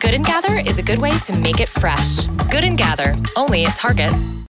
Good & Gather is a good way to make it fresh. Good & Gather, only at Target.